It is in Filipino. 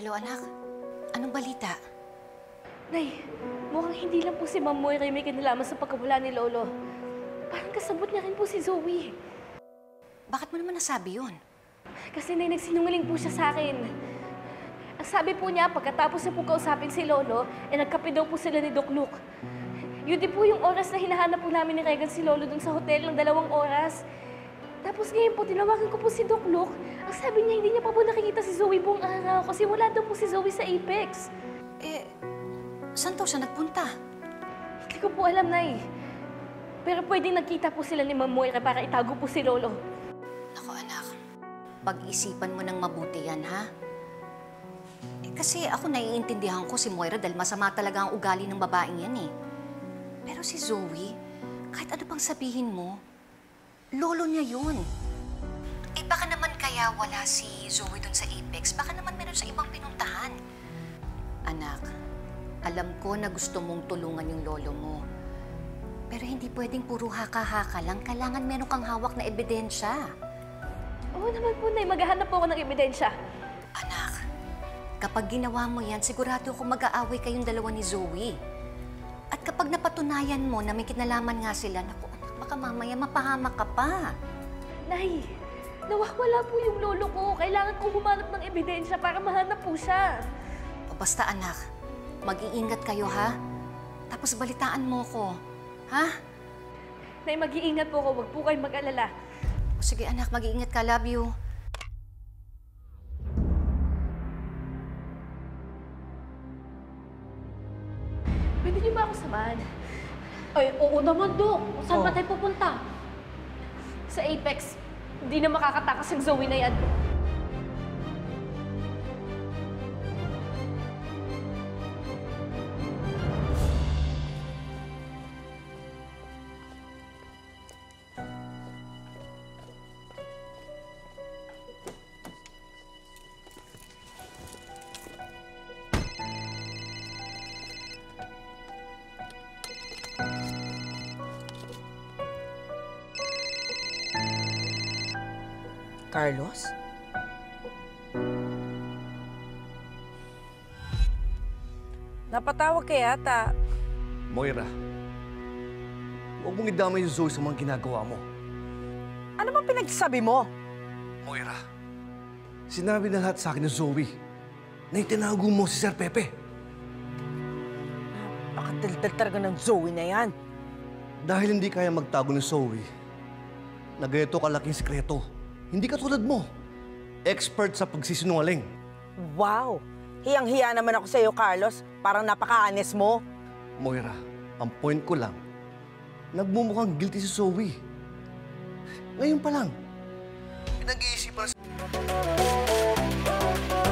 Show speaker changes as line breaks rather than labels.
Hello, anak. Anong balita?
Nay, mukhang hindi lang po si Ma'am Moira may kinalaman sa pagkawala ni Lolo. Parang kasabot niya rin po si Zoe.
Bakit mo naman nasabi yun?
Kasi Nay, nagsinungaling po siya sa akin. Ang sabi po niya, pagkatapos na po kausapin si Lolo, nagkape daw po sila ni Doc Luke. Yun din po yung oras na hinahanap po namin ni Regan si Lolo dun sa hotel ng 2 oras. Tapos ngayon po, tinawagan ko po si Doc Luke. Ang sabi niya, hindi niya pa po nakikita si Zoe buong araw kasi wala daw po si Zoe sa Apex.
Saan daw siya nagpunta?
Hindi ko po alam, Nay. Pero pwedeng nagkita po sila ni Ma'am Moira para itago po si Lolo.
Naku, anak. Pag-isipan mo ng mabuti yan, ha? Kasi ako naiintindihan ko si Moira dahil masama talaga ang ugali ng babaeng yan, eh. Pero si Zoe, kahit ano pang sabihin mo, lolo niya yun. Baka naman kaya wala si Zoe dun sa Apex. Baka naman meron sa ibang pinuntahan. Anak, alam ko na gusto mong tulungan yung lolo mo. Pero hindi pwedeng puro haka-haka lang. Kailangan meron kang hawak na ebidensya.
Oo naman po, Nay. Maghahanap po ako ng ebidensya.
Anak, kapag ginawa mo yan, sigurado ako mag-aaway kayong dalawa ni Zoe. At kapag napatunayan mo na may kinalaman nga sila, naku, anak, baka mamaya mapahamak ka pa.
Nay, nawawala po yung lolo ko. Kailangan kong humanap ng ebidensya para mahanap po siya.
O basta, anak, mag-iingat kayo, ha? Tapos balitaan mo ko, ha?
Nay, mag-iingat po ako. Huwag po kayong mag-alala.
O sige, anak, mag-iingat ka. Love you.
Pwede niyo ba ako samahan?
Ay, oo naman, Dok. Saan ba tayo pupunta?
Sa Apex. Hindi na makakatakas ang Zoe na yan.
Carlos? Napatawag ka yata.
Moira, huwag mong idamay si Zoe sa mga ginagawa mo.
Ano bang pinagsasabi mo?
Moira, sinabi na lahat sa akin ni Zoe na itinago mo si Sir Pepe.
Napakatiltal talaga ng Zoe na yan.
Dahil hindi kaya magtago ni Zoe, na ganito kalaking sikreto. Hindi ka tulad mo. Expert sa pagsisinungaling.
Wow! Hiyang-hiya naman ako sa iyo, Carlos. Parang napaka-honest mo.
Moira, ang point ko lang, nagmumukhang guilty si Zoe. Ngayon pa lang, pinag-iisipan